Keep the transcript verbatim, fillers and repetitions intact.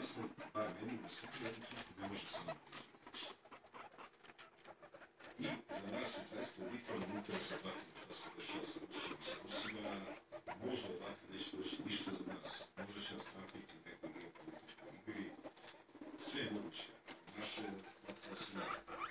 jasno, bar meni, da sve jednu crtu ne može samo proizvoditi. I za nas je zaista vitalno interesa pratiti šta se dešava sa Rusijom i sa Rusima. Možda odakle neće doći ništa za nas. Možda će nas napraviti nekoj geopolitičkoj igri. Sve je moguće. Naše, da se nada.